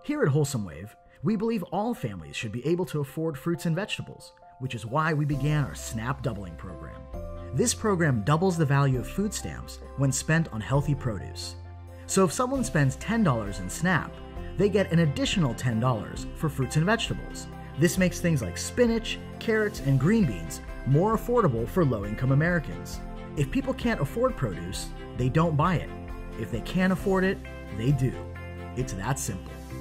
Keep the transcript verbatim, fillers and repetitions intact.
Here at Wholesome Wave, we believe all families should be able to afford fruits and vegetables, which is why we began our SNAP Doubling program. This program doubles the value of food stamps when spent on healthy produce. So if someone spends ten dollars in SNAP, they get an additional ten dollars for fruits and vegetables. This makes things like spinach, carrots, and green beans more affordable for low-income Americans. If people can't afford produce, they don't buy it. If they can afford it, they do. It's that simple.